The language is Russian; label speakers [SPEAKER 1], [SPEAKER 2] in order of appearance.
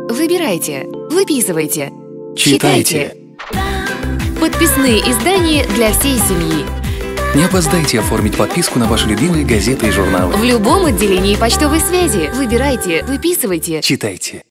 [SPEAKER 1] Выбирайте, выписывайте,
[SPEAKER 2] Читайте.
[SPEAKER 1] Подписные издания для всей семьи.
[SPEAKER 2] Не опоздайте оформить подписку на ваши любимые газеты и журналы.
[SPEAKER 1] В любом отделении почтовой связи. Выбирайте, выписывайте.
[SPEAKER 2] Читайте.